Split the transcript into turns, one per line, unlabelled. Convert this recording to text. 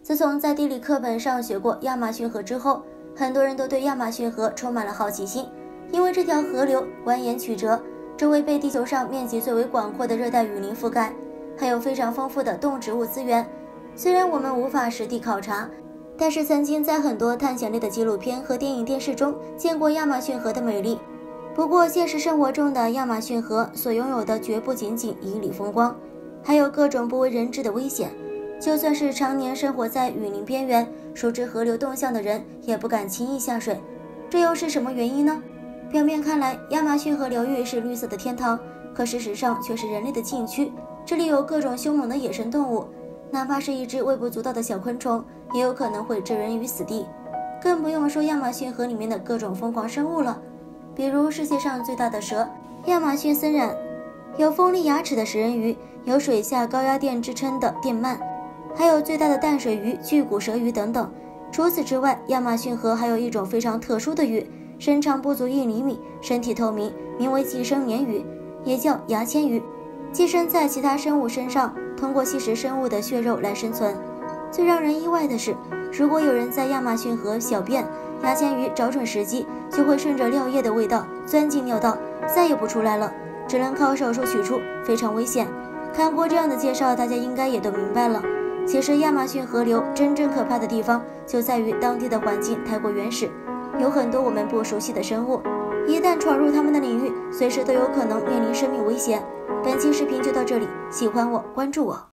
自从在地理课本上学过亚马逊河之后，很多人都对亚马逊河充满了好奇心，因为这条河流蜿蜒曲折，周围被地球上面积最为广阔的热带雨林覆盖，还有非常丰富的动植物资源。虽然我们无法实地考察，但是曾经在很多探险类的纪录片和电影电视中见过亚马逊河的美丽。不过现实生活中的亚马逊河所拥有的绝不仅仅旖旎风光，还有各种不为人知的危险。就算是常年生活在雨林边缘，熟知河流动向的人也不敢轻易下水。这又是什么原因呢？表面看来亚马逊河流域是绿色的天堂，可事实上却是人类的禁区。这里有各种凶猛的野生动物，哪怕是一只微不足道的小昆虫也有可能会置人于死地。更不用说亚马逊河里面的各种疯狂生物了，比如世界上最大的蛇亚马逊森蚺，有锋利牙齿的食人鱼，有水下高压电之称的电鳗，还有最大的淡水鱼巨骨舌鱼等等。除此之外，亚马逊河还有一种非常特殊的鱼，身长不足1厘米，身体透明，名为寄生鲶鱼，也叫牙签鱼，寄生在其他生物身上，通过吸食生物的血肉来生存。最让人意外的是，如果有人在亚马逊河小便，牙签鱼找准时机就会顺着尿液的味道钻进尿道，再也不出来了，只能靠手术取出，非常危险。看过这样的介绍，大家应该也都明白了。其实亚马逊河流真正可怕的地方就在于当地的环境太过原始，有很多我们不熟悉的生物，一旦闯入他们的领域，随时都有可能面临生命危险。本期视频就到这里，喜欢我关注我。